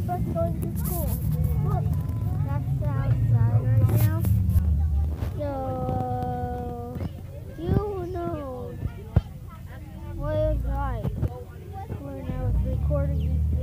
bus going to school. Look, that's outside right now. So, you know what it's like when I was recording this